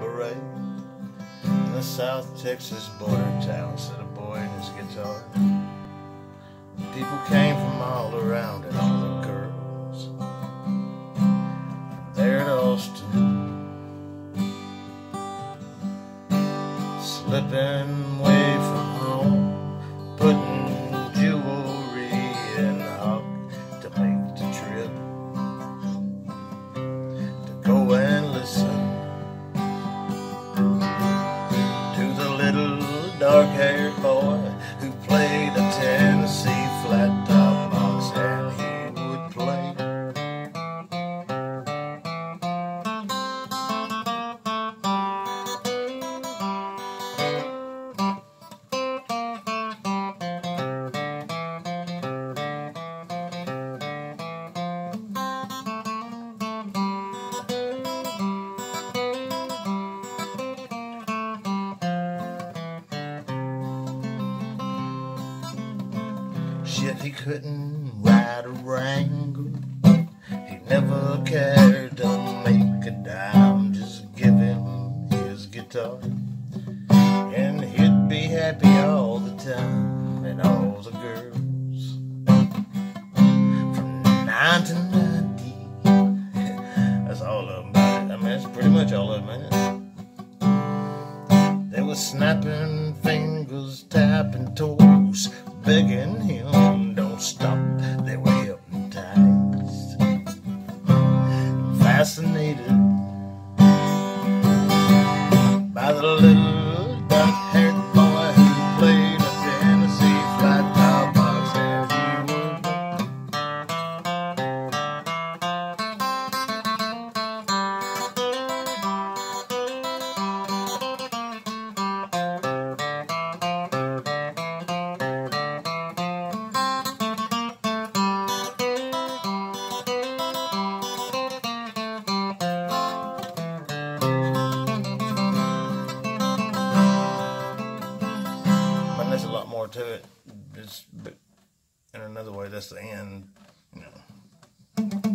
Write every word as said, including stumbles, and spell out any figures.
beret in the South Texas border town, said a boy in his guitar. People came from all around and all the girls there at Austin, slipping away from home, putting jewelry in the hock to make the trip, to go and listen to the little dark-haired boy who played a Tennessee flat-top box, and he would play. Shit, he couldn't ride a wrangle. He never cared to make a dime. Just give him his guitar and he'd be happy all the time. And all the girls from nine to ninety, that's all of them. I mean, that's pretty much all of them, man. They were snapping fingers, tapping toes, begging him, don't stop. They were hypnotized, fascinated by the little dark-haired boy who played a Tennessee flat-top box, and he would. There's a lot more to it. It's, but in another way, that's the end, you know.